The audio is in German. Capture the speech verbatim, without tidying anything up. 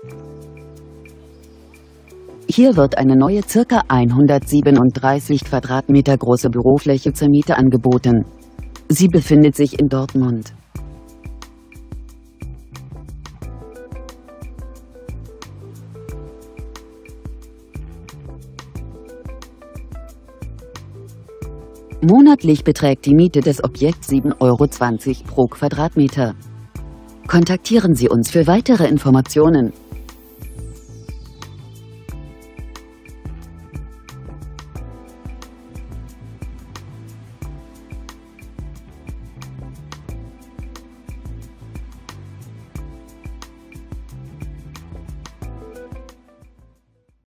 Hier wird eine neue ca. hundertsiebenunddreißig Quadratmeter große Bürofläche zur Miete angeboten. Sie befindet sich in Dortmund. Monatlich beträgt die Miete des Objekts sieben Euro zwanzig pro Quadratmeter. Kontaktieren Sie uns für weitere Informationen.